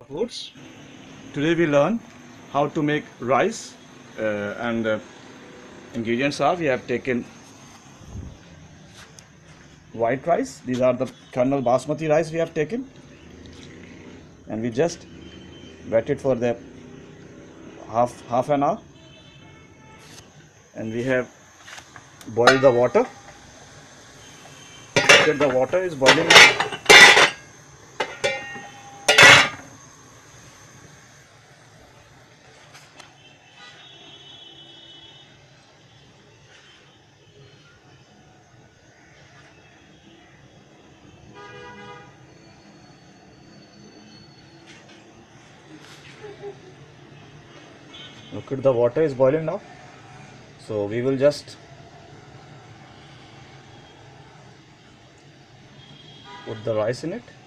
Foods. Today we learn how to make rice and ingredients are we have taken white rice. These are the kernel basmati rice we have taken, and we just wet it for the half an hour, and we have boiled the water. After the water is boiling, look at the water is boiling now. So we will just put the rice in it.